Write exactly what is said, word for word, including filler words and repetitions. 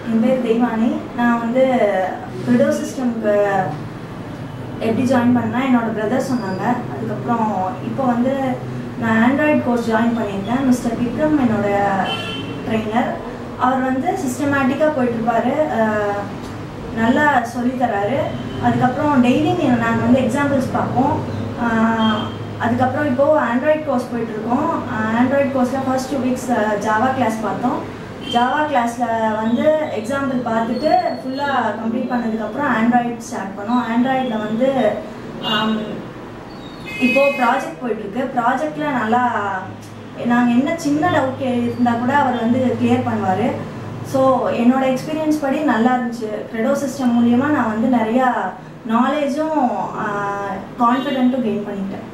என் பேர் தெய்வானி. நான் வந்து கிரெடோ சிஸ்டம்க்கு எப்படி ஜாயின் பண்ணேன் என்னோட பிரதர் சொன்னாங்க. அதுக்கப்புறம் இப்போ வந்து நான் ஆண்ட்ராய்ட் கோர்ஸ் ஜாயின் பண்ணியிருக்கேன். மிஸ்டர் விக்ரம் என்னோட ட்ரெயினர். அவர் வந்து சிஸ்டமேட்டிக்காக போயிட்டுருப்பார், நல்லா சொல்லித்தராரு. அதுக்கப்புறம் டெய்லி நாங்கள் வந்து எக்ஸாம்பிள்ஸ் பார்ப்போம். அதுக்கப்புறம் இப்போது ஆண்ட்ராய்ட் கோர்ஸ் போயிட்டுருக்கோம். ஆண்ட்ராய்ட் கோர்ஸில் first two weeks Java class பார்த்தோம். ஜாவா கிளாஸில் வந்து எக்ஸாம்பிள் பார்த்துட்டு ஃபுல்லாக கம்ப்ளீட் பண்ணதுக்கப்புறம் ஆண்ட்ராய்ட் ஸ்டார்ட் பண்ணோம். ஆண்ட்ராய்டில் வந்து இப்போது ப்ராஜெக்ட் போயிட்டுருக்கு. ப்ராஜெக்டில் நல்லா நாங்கள் என்ன சின்ன டவுட் இருந்தால் கூட அவர் வந்து கிளியர் பண்ணுவார். ஸோ என்னோடய எக்ஸ்பீரியன்ஸ் படி நல்லா இருந்துச்சு. கிரெடோ சிஸ்டம் மூலியமாக நான் வந்து நிறையா நாலேஜும் கான்ஃபிடென்ட்டும் கெயின் பண்ணிட்டேன்.